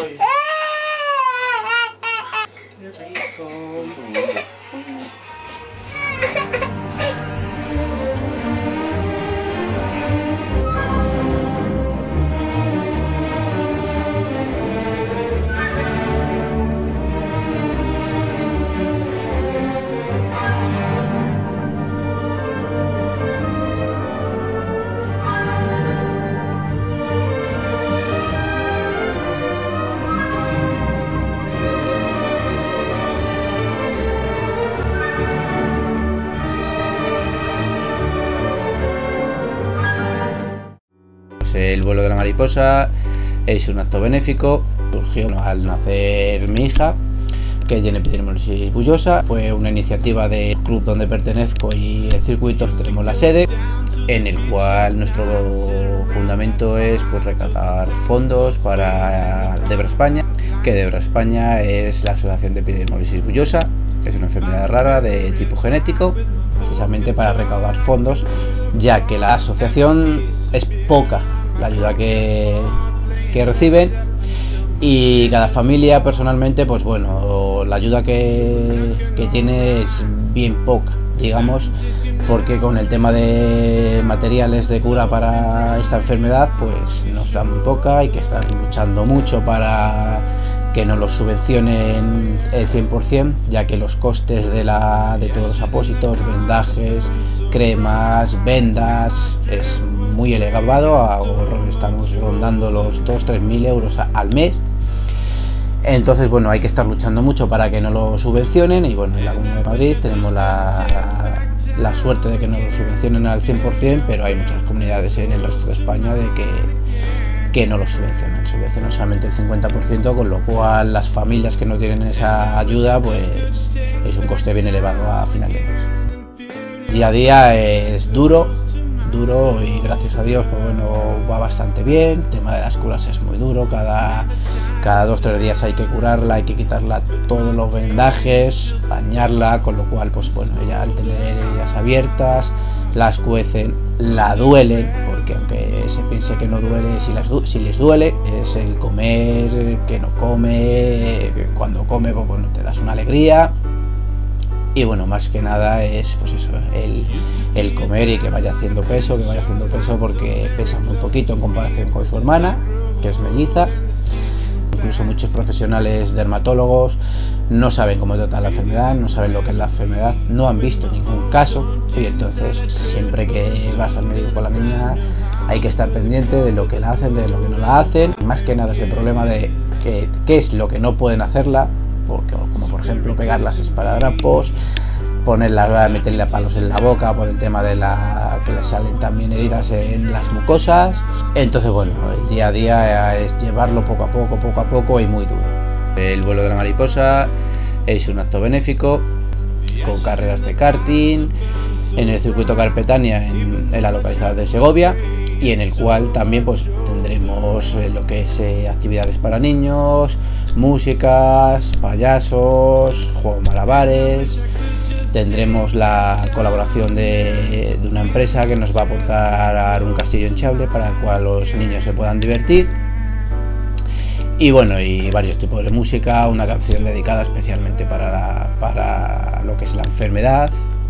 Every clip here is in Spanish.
Ay. Qué rico. El vuelo de la mariposa es un acto benéfico, surgió al nacer mi hija, que tiene epidermolysis bullosa. Fue una iniciativa del club donde pertenezco y el circuito, tenemos la sede, en el cual nuestro fundamento es pues recaudar fondos para Debra España, que Debra España es la Asociación de Epidermolysis Bullosa, que es una enfermedad rara de tipo genético, precisamente para recaudar fondos, ya que la asociación es poca la ayuda que reciben, y cada familia personalmente, pues bueno, la ayuda que tiene es bien poca, digamos, porque con el tema de materiales de cura para esta enfermedad pues nos da muy poca. Hay que estar luchando mucho para que nos los subvencionen el 100%, ya que los costes de todos los apósitos, vendajes, cremas, vendas, es muy elevado. Estamos rondando los 2.000–3.000 euros al mes. Entonces, bueno, hay que estar luchando mucho para que nos lo subvencionen, y bueno, en la Comunidad de Madrid tenemos la suerte de que nos lo subvencionen al 100%, pero hay muchas comunidades en el resto de España de que no lo subvencionan solamente el 50%, con lo cual las familias que no tienen esa ayuda, pues es un coste bien elevado a final de mes. Día a día es duro, y gracias a Dios pues bueno, va bastante bien. El tema de las curas es muy duro, cada 2–3 días hay que curarla, hay que quitarla todos los vendajes, bañarla, con lo cual pues bueno, ella al tener heridas abiertas las cuecen, la duelen, porque aunque se piense que no duele, si les duele, es el comer, que no come, cuando come pues bueno, te das una alegría. Y bueno, más que nada es pues eso, el comer y que vaya haciendo peso, porque pesa muy poquito en comparación con su hermana, que es melliza. Incluso muchos profesionales dermatólogos no saben cómo tratar la enfermedad, no saben lo que es la enfermedad, no han visto ningún caso, y entonces siempre que vas al médico con la niña hay que estar pendiente de lo que la hacen, de lo que no la hacen. Más que nada es el problema de qué es lo que no pueden hacerla, porque, como por ejemplo pegar las esparadrapos, meterle palos en la boca por el tema de que le salen también heridas en las mucosas. Entonces bueno, el día a día es llevarlo poco a poco y muy duro. El vuelo de la mariposa es un acto benéfico con carreras de karting en el circuito Carpetania en la localidad de Segovia, y en el cual también pues tendremos lo que es actividades para niños, músicas, payasos, juegos malabares. Tendremos la colaboración de una empresa que nos va a aportar un castillo hinchable para el cual los niños se puedan divertir. Y bueno, y varios tipos de música, una canción dedicada especialmente para lo que es la enfermedad,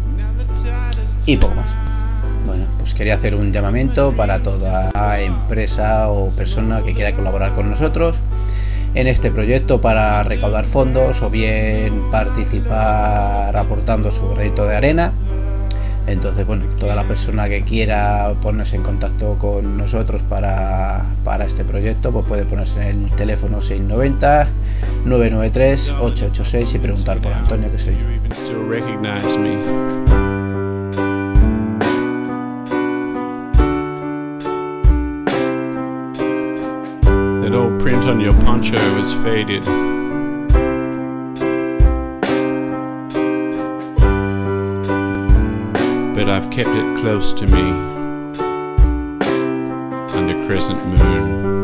y poco más. Bueno, pues quería hacer un llamamiento para toda empresa o persona que quiera colaborar con nosotros en este proyecto para recaudar fondos, o bien participar aportando su granito de arena. Entonces, bueno, toda la persona que quiera ponerse en contacto con nosotros para este proyecto, pues puede ponerse en el teléfono 690 993 886 y preguntar por Antonio, que soy yo. That old print on your poncho is faded. But I've kept it close to me under crescent moon.